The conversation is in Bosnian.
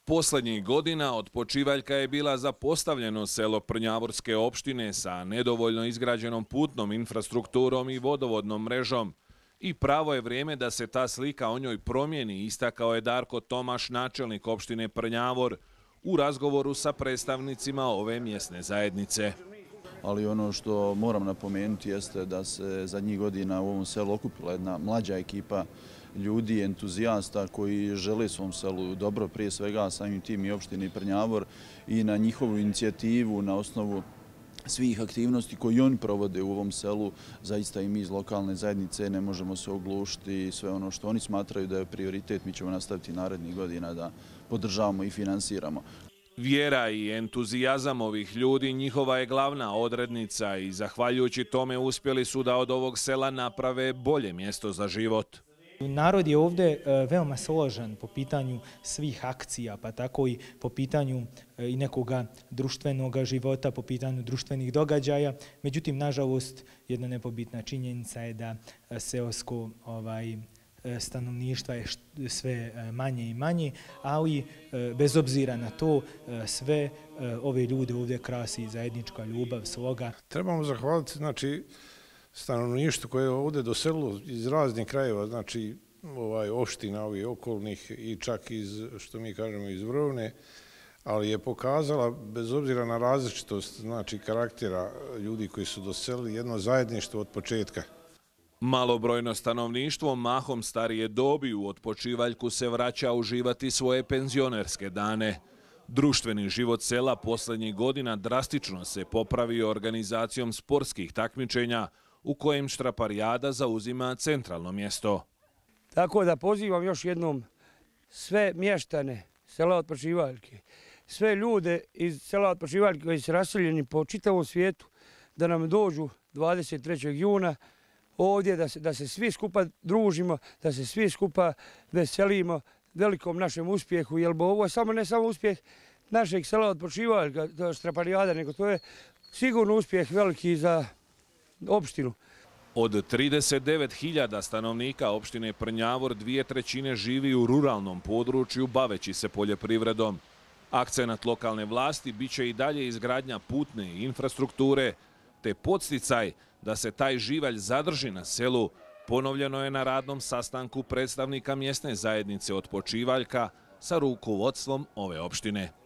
Posljednjih godina Odpočivaljka je bila zapostavljeno selo Prnjavorske opštine sa nedovoljno izgrađenom putnom infrastrukturom i vodovodnom mrežom. I pravo je vrijeme da se ta slika o njoj promijeni, istakao je Darko Tomaš, načelnik opštine Prnjavor, u razgovoru sa predstavnicima ove mjesne zajednice. Ali ono što moram napomenuti jeste da se zadnjih godina u ovom selu okupila jedna mlađa ekipa ljudi, entuzijasta koji žele svom selu dobro, prije svega samim tim i opštini Prnjavor, i na njihovu inicijativu, na osnovu svih aktivnosti koji oni provode u ovom selu, zaista i mi iz lokalne zajednice ne možemo se oglušiti. Sve ono što oni smatraju da je prioritet, mi ćemo nastaviti narednih godina da podržavamo i finansiramo. Vjera i entuzijazam ovih ljudi njihova je glavna odrednica i zahvaljujući tome uspjeli su da od ovog sela naprave bolje mjesto za život. Narod je ovdje veoma složan po pitanju svih akcija, pa tako i po pitanju i nekoga društvenog života, po pitanju društvenih događaja. Međutim, nažalost, jedna nepobitna činjenica je da seosko stanovništva je sve manje i manje, ali bez obzira na to sve ove ljude ovdje krasi zajednička ljubav, sloga. Trebamo zahvaliti stanovništvu koje je ovdje doselilo iz raznih krajeva, opština ovih okolnih i čak iz, što mi kažemo, iz Vrovne, ali je pokazala, bez obzira na različitost karaktera ljudi koji su doselili, jedno zajedništvo od početka. Malobrojno stanovništvo, mahom starije dobi, u Odpočivaljku se vraća uživati svoje penzionerske dane. Društveni život sela posljednjih godina drastično se popravio organizacijom sportskih takmičenja, u kojem štraparijada zauzima centralno mjesto. Tako da pozivam još jednom sve mještane sela Odpočivaljke, sve ljude iz sela Odpočivaljke koji su raseljeni po čitavom svijetu, da nam dođu 23. juna ovdje, da se svi skupa družimo, da se svi skupa veselimo velikom našem uspjehu, jer ovo je ne samo uspjeh našeg sela Odpočivaljka, štraparijada, nego to je sigurno uspjeh veliki za opštinu. Od 39.000 stanovnika opštine Prnjavor 2/3 živi u ruralnom području baveći se poljoprivredom. Akcenat lokalne vlasti biće i dalje izgradnja putne infrastrukture, te podsticaj da se taj živalj zadrži na selu ponovljeno je na radnom sastanku predstavnika mjesne zajednice Odpočivaljka sa rukovodstvom ove opštine.